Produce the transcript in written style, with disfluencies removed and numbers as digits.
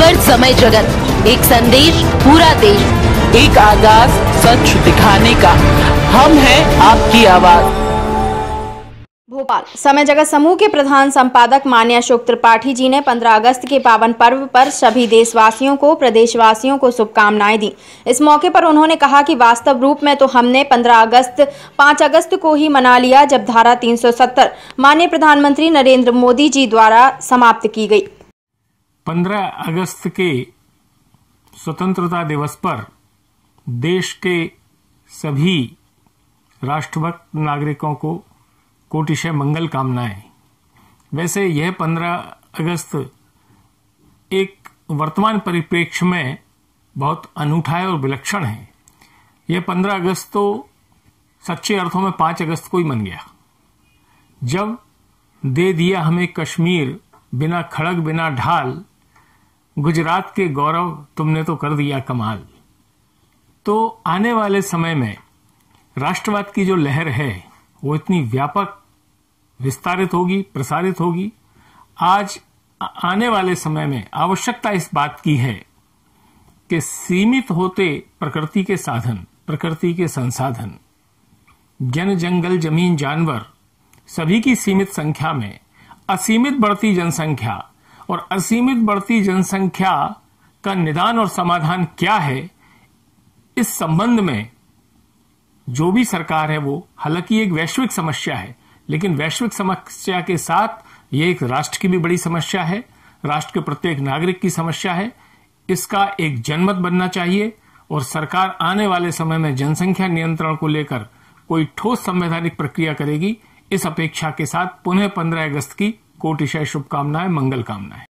खबर समय जगत, एक संदेश पूरा देश, एक आगाज सच दिखाने का। हम हैं आपकी आवाज। भोपाल समय जगत समूह के प्रधान संपादक माननीय अशोक त्रिपाठी जी ने 15 अगस्त के पावन पर्व पर सभी देशवासियों को, प्रदेशवासियों को शुभकामनाएं दी। इस मौके पर उन्होंने कहा कि वास्तव रूप में तो हमने 5 अगस्त को ही मना लिया, जब धारा 370 माननीय प्रधानमंत्री नरेंद्र मोदी जी द्वारा समाप्त की गई। 15 अगस्त के स्वतंत्रता दिवस पर देश के सभी राष्ट्रभक्त नागरिकों को कोटिशः मंगल कामनाएं। वैसे यह 15 अगस्त एक वर्तमान परिप्रेक्ष्य में बहुत अनूठा है और विलक्षण है। यह 15 अगस्त तो सच्चे अर्थों में 5 अगस्त को ही मन गया, जब दे दिया हमें कश्मीर, बिना खड़ग बिना ढाल, गुजरात के गौरव तुमने तो कर दिया कमाल। तो आने वाले समय में राष्ट्रवाद की जो लहर है वो इतनी व्यापक विस्तारित होगी, प्रसारित होगी। आज आने वाले समय में आवश्यकता इस बात की है कि सीमित होते प्रकृति के साधन, प्रकृति के संसाधन, जन जंगल जमीन जानवर सभी की सीमित संख्या में असीमित बढ़ती जनसंख्या, और असीमित बढ़ती जनसंख्या का निदान और समाधान क्या है, इस संबंध में जो भी सरकार है वो, हालांकि एक वैश्विक समस्या है, लेकिन वैश्विक समस्या के साथ ये एक राष्ट्र की भी बड़ी समस्या है, राष्ट्र के प्रत्येक नागरिक की समस्या है। इसका एक जनमत बनना चाहिए और सरकार आने वाले समय में जनसंख्या नियंत्रण को लेकर कोई ठोस संवैधानिक प्रक्रिया करेगी। इस अपेक्षा के साथ पुनः 15 अगस्त की कोटिशः शुभकामनाएं, मंगल कामनाएं।